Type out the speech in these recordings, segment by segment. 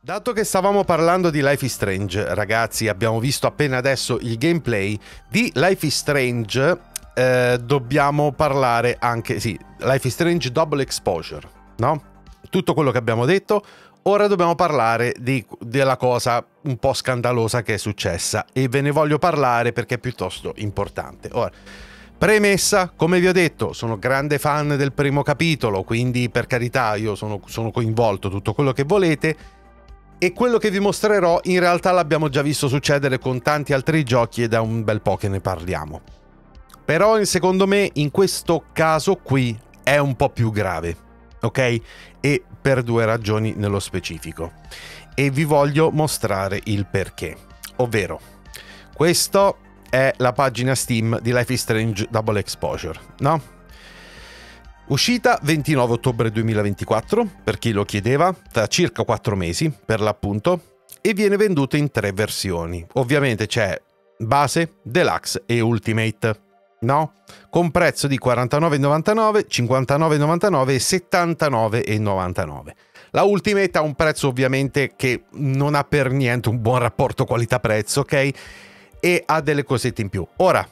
Dato che stavamo parlando di Life is Strange, ragazzi, abbiamo visto appena adesso il gameplay di Life is Strange, dobbiamo parlare anche, sì, Life is Strange Double Exposure, no? Tutto quello che abbiamo detto, ora dobbiamo parlare della cosa un po' scandalosa che è successa e ve ne voglio parlare perché è piuttosto importante. Ora, premessa, come vi ho detto, sono grande fan del primo capitolo, quindi per carità io sono coinvolto, tutto quello che volete. E quello che vi mostrerò in realtà l'abbiamo già visto succedere con tanti altri giochi e da un bel po' che ne parliamo. Però secondo me in questo caso qui è un po' più grave, ok? E per due ragioni nello specifico. E vi voglio mostrare il perché. Ovvero, questa è la pagina Steam di Life is Strange Double Exposure, no? Uscita 29 ottobre 2024, per chi lo chiedeva, tra circa 4 mesi per l'appunto, e viene venduto in 3 versioni. Ovviamente c'è base, deluxe e ultimate, no? Con prezzo di 49,99, 59,99 e 79,99. La ultimate ha un prezzo ovviamente che non ha per niente un buon rapporto qualità-prezzo, ok? E ha delle cosette in più. Ora,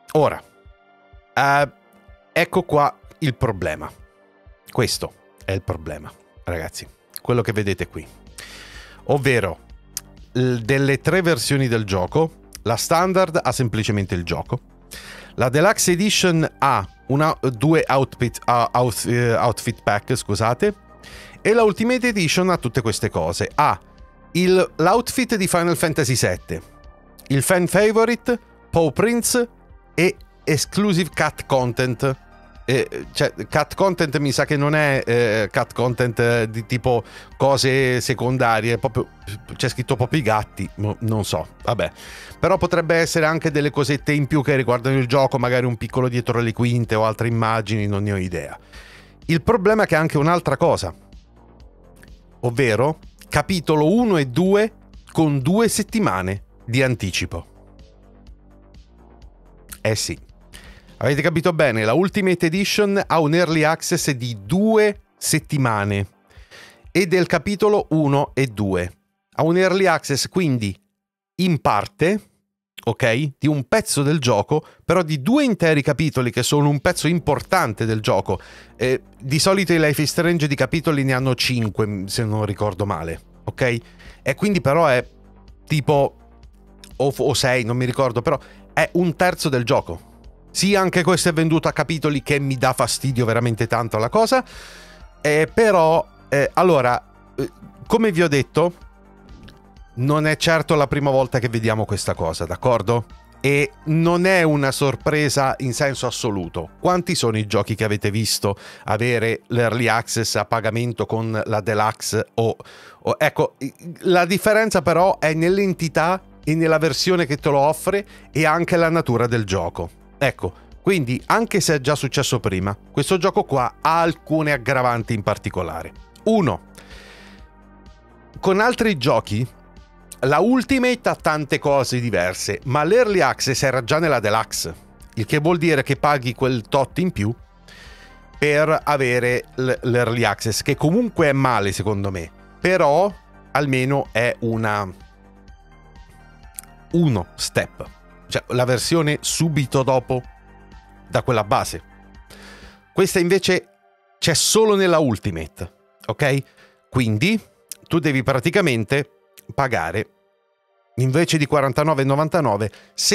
ecco qua il problema. Questo è il problema, ragazzi, quello che vedete qui, ovvero delle 3 versioni del gioco. La standard ha semplicemente il gioco, la deluxe edition ha 2 outfit pack, scusate, e la ultimate edition ha tutte queste cose. Ha l'outfit di Final Fantasy VII, il fan favorite, Paw Prince e exclusive cat content. Cioè, cat content mi sa che non è cat content di tipo cose secondarie, proprio c'è scritto proprio i gatti, non so, vabbè, però potrebbe essere anche delle cosette in più che riguardano il gioco, magari un piccolo dietro le quinte o altre immagini, non ne ho idea. Il problema è che è anche un'altra cosa, ovvero capitolo 1 e 2 con 2 settimane di anticipo. Sì, avete capito bene, la Ultimate Edition ha un early access di 2 settimane e del capitolo 1 e 2. Ha un early access quindi in parte, ok, di un pezzo del gioco, però di 2 interi capitoli che sono un pezzo importante del gioco. Di solito i Life is Strange di capitoli ne hanno 5, se non ricordo male, ok? E quindi però è tipo, o 6, non mi ricordo, però è un terzo del gioco. Sì, anche questo è venduto a capitoli, che mi dà fastidio veramente tanto la cosa, però allora, come vi ho detto, non è certo la prima volta che vediamo questa cosa, d'accordo? E non è una sorpresa in senso assoluto. Quanti sono i giochi che avete visto avere l'early access a pagamento con la deluxe ecco, la differenza però è nell'entità e nella versione che te lo offre e anche la natura del gioco. Ecco, quindi anche se è già successo prima, questo gioco qua ha alcune aggravanti in particolare. 1. Con altri giochi, la Ultimate ha tante cose diverse, ma l'Early Access era già nella Deluxe, il che vuol dire che paghi quel tot in più per avere l'Early Access, che comunque è male secondo me, però almeno è uno step. Cioè la versione subito dopo da quella base. Questa invece c'è solo nella Ultimate, ok? Quindi tu devi praticamente pagare, invece di 49,99,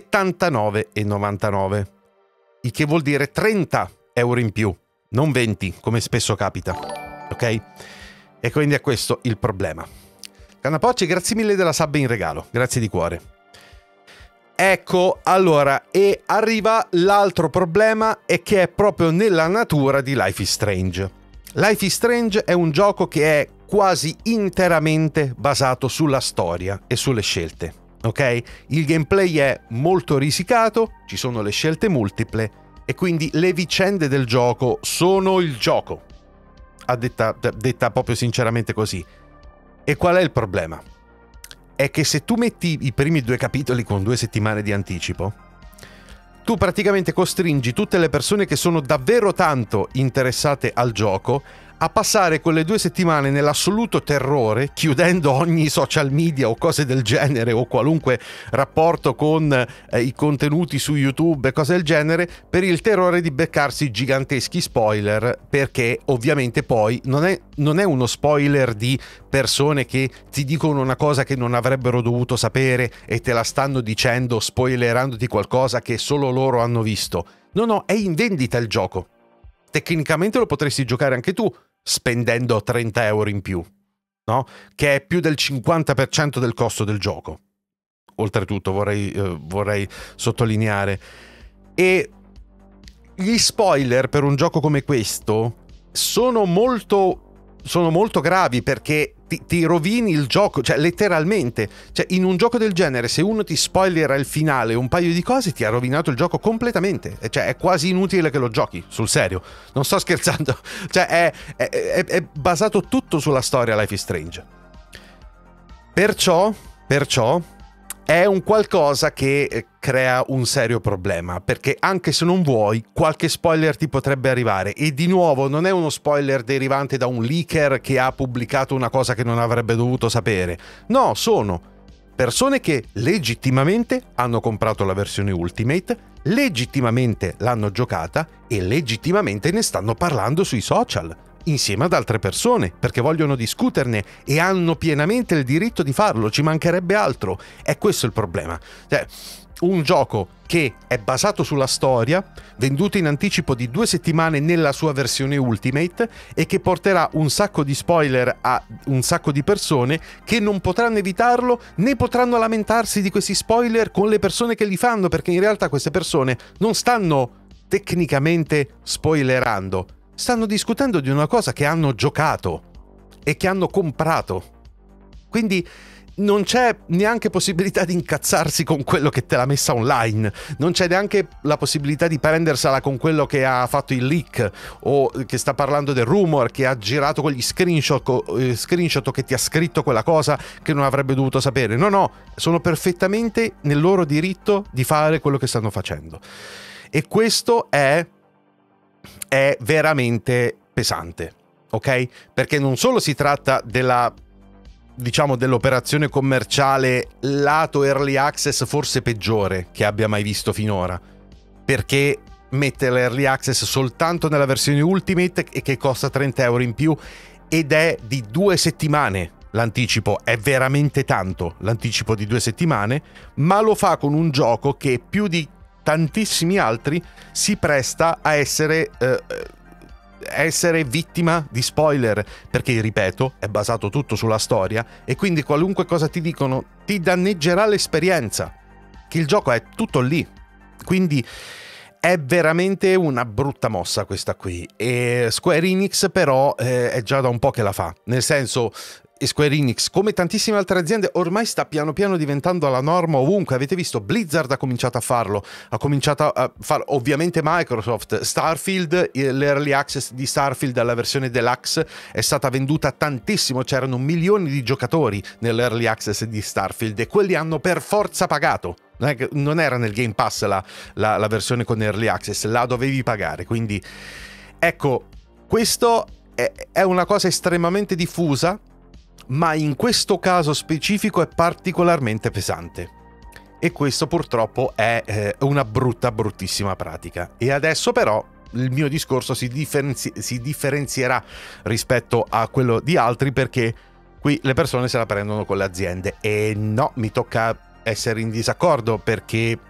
79,99, il che vuol dire 30 euro in più, non 20 come spesso capita, ok? E quindi è questo il problema. Cannapocci, grazie mille della sub in regalo, grazie di cuore. Ecco, allora, e arriva l'altro problema, e che è proprio nella natura di Life is Strange. Life is Strange è un gioco che è quasi interamente basato sulla storia e sulle scelte, ok? Il gameplay è molto risicato, ci sono le scelte multiple e quindi le vicende del gioco sono il gioco, detta proprio sinceramente così. E qual è il problema? È che se tu metti i primi 2 capitoli con 2 settimane di anticipo, tu praticamente costringi tutte le persone che sono davvero tanto interessate al gioco a passare quelle 2 settimane nell'assoluto terrore, chiudendo ogni social media o cose del genere, o qualunque rapporto con i contenuti su YouTube e cose del genere, per il terrore di beccarsi giganteschi spoiler, perché ovviamente poi non è uno spoiler di persone che ti dicono una cosa che non avrebbero dovuto sapere e te la stanno dicendo spoilerandoti qualcosa che solo loro hanno visto. No, è in vendita il gioco. Tecnicamente lo potresti giocare anche tu spendendo 30 euro in più, no? Che è più del 50% del costo del gioco. Oltretutto vorrei sottolineare. E gli spoiler per un gioco come questo sono molto gravi, perché ti rovini il gioco, cioè letteralmente. Cioè, in un gioco del genere, se uno ti spoilera il finale un paio di cose, ti ha rovinato il gioco completamente. Cioè, è quasi inutile che lo giochi, sul serio. Non sto scherzando. Cioè, è basato tutto sulla storia Life is Strange. Perciò è un qualcosa che crea un serio problema, perché anche se non vuoi, qualche spoiler ti potrebbe arrivare. E di nuovo, non è uno spoiler derivante da un leaker che ha pubblicato una cosa che non avrebbe dovuto sapere. No, sono persone che legittimamente hanno comprato la versione Ultimate, legittimamente l'hanno giocata e legittimamente ne stanno parlando sui social, insieme ad altre persone, perché vogliono discuterne e hanno pienamente il diritto di farlo, ci mancherebbe altro. È questo il problema. Cioè, un gioco che è basato sulla storia, venduto in anticipo di 2 settimane nella sua versione Ultimate, e che porterà un sacco di spoiler a un sacco di persone che non potranno evitarlo, né potranno lamentarsi di questi spoiler con le persone che li fanno, perché in realtà queste persone non stanno tecnicamente spoilerando, stanno discutendo di una cosa che hanno giocato e che hanno comprato. Quindi non c'è neanche possibilità di incazzarsi con quello che te l'ha messa online, non c'è neanche la possibilità di prendersela con quello che ha fatto il leak, o che sta parlando del rumor, che ha girato quegli screenshot o che ti ha scritto quella cosa che non avrebbe dovuto sapere. No, sono perfettamente nel loro diritto di fare quello che stanno facendo. E questo è veramente pesante, ok? Perché non solo si tratta dell'operazione commerciale lato early access forse peggiore che abbia mai visto finora, perché mette l'early access soltanto nella versione Ultimate e che costa 30 euro in più, ed è di 2 settimane l'anticipo. È veramente tanto l'anticipo di 2 settimane, ma lo fa con un gioco che più di tantissimi altri si presta a essere vittima di spoiler, perché, ripeto, è basato tutto sulla storia, e quindi qualunque cosa ti dicono ti danneggerà l'esperienza, che il gioco è tutto lì. Quindi è veramente una brutta mossa questa qui. E Square Enix però è già da un po' che la fa, nel senso, Square Enix, come tantissime altre aziende, ormai sta piano piano diventando la norma ovunque. Avete visto, Blizzard ha cominciato a farlo, ha cominciato a farlo, ovviamente Microsoft. Starfield, l'early access di Starfield alla versione deluxe è stata venduta tantissimo, c'erano milioni di giocatori nell'early access di Starfield e quelli hanno per forza pagato. Non era nel Game Pass la versione con early access, la dovevi pagare. Quindi ecco, questo è una cosa estremamente diffusa, ma in questo caso specifico è particolarmente pesante, e questo purtroppo è una bruttissima pratica. E adesso però il mio discorso si differenzierà rispetto a quello di altri, perché qui le persone se la prendono con le aziende, e no, mi tocca essere in disaccordo, perché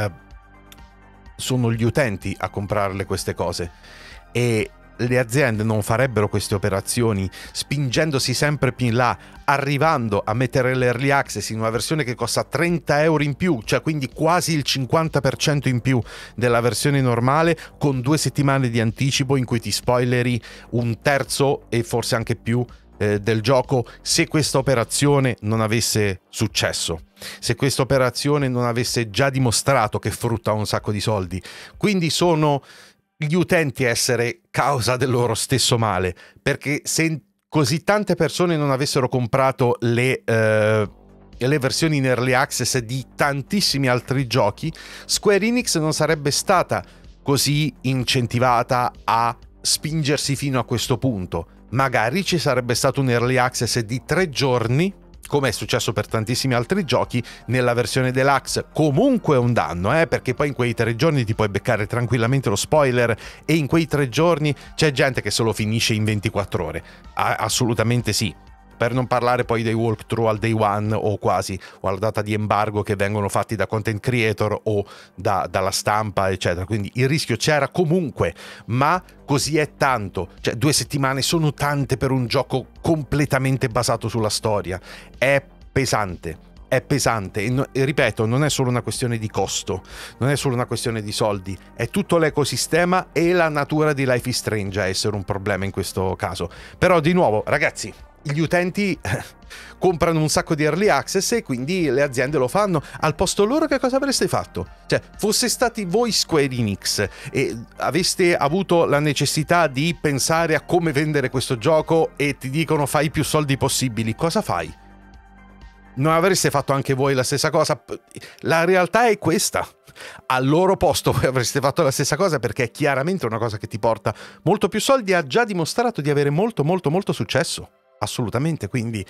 sono gli utenti a comprarle queste cose, e le aziende non farebbero queste operazioni spingendosi sempre più in là, arrivando a mettere l'early access in una versione che costa 30 euro in più, cioè quindi quasi il 50% in più della versione normale, con 2 settimane di anticipo in cui ti spoileri un terzo e forse anche più del gioco, se questa operazione non avesse successo, se questa operazione non avesse già dimostrato che frutta un sacco di soldi. Quindi sono gli utenti a essere causa del loro stesso male, perché se così tante persone non avessero comprato le versioni in early access di tantissimi altri giochi, Square Enix non sarebbe stata così incentivata a spingersi fino a questo punto. magari ci sarebbe stato un early access di 3 giorni, come è successo per tantissimi altri giochi. Nella versione deluxe comunque è un danno, perché poi in quei 3 giorni ti puoi beccare tranquillamente lo spoiler, e in quei 3 giorni c'è gente che se lo finisce in 24 ore. Assolutamente sì. Per non parlare poi dei walkthrough al day one o quasi, o alla data di embargo, che vengono fatti da content creator o dalla stampa, eccetera. Quindi il rischio c'era comunque, ma così è tanto. Cioè 2 settimane sono tante per un gioco completamente basato sulla storia. È pesante. È pesante e ripeto, non è solo una questione di costo, non è solo una questione di soldi, è tutto l'ecosistema e la natura di Life is Strange a essere un problema in questo caso. Però di nuovo, ragazzi, gli utenti comprano un sacco di early access e quindi le aziende lo fanno. Al posto loro che cosa avreste fatto? Cioè, fosse stati voi Square Enix e aveste avuto la necessità di pensare a come vendere questo gioco e ti dicono fai più soldi possibili, cosa fai? Non avreste fatto anche voi la stessa cosa? La realtà è questa. Al loro posto voi avreste fatto la stessa cosa, perché è chiaramente una cosa che ti porta molto più soldi e ha già dimostrato di avere molto successo. Assolutamente, quindi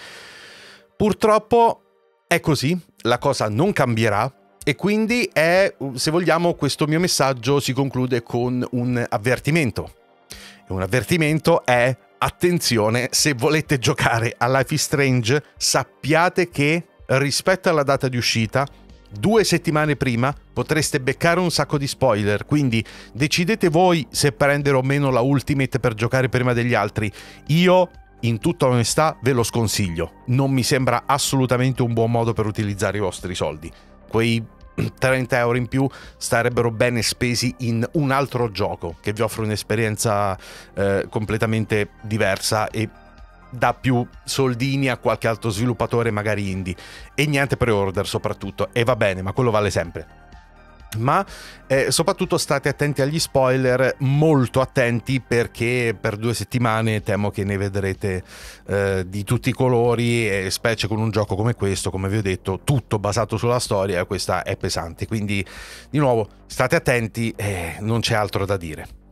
purtroppo è così, la cosa non cambierà e quindi se vogliamo, questo mio messaggio si conclude con un avvertimento. E un avvertimento è: attenzione, se volete giocare a Life is Strange, sappiate che rispetto alla data di uscita, 2 settimane prima potreste beccare un sacco di spoiler, quindi decidete voi se prendere o meno la Ultimate per giocare prima degli altri. Io, in tutta onestà, ve lo sconsiglio. Non mi sembra assolutamente un buon modo per utilizzare i vostri soldi. Quei 30 euro in più starebbero bene spesi in un altro gioco che vi offre un'esperienza completamente diversa e dà più soldini a qualche altro sviluppatore magari indie, e niente pre-order soprattutto, e va bene, ma quello vale sempre. Ma soprattutto state attenti agli spoiler, molto attenti, perché per 2 settimane temo che ne vedrete di tutti i colori, e specie con un gioco come questo, come vi ho detto, tutto basato sulla storia, questa è pesante. Quindi di nuovo state attenti, non c'è altro da dire.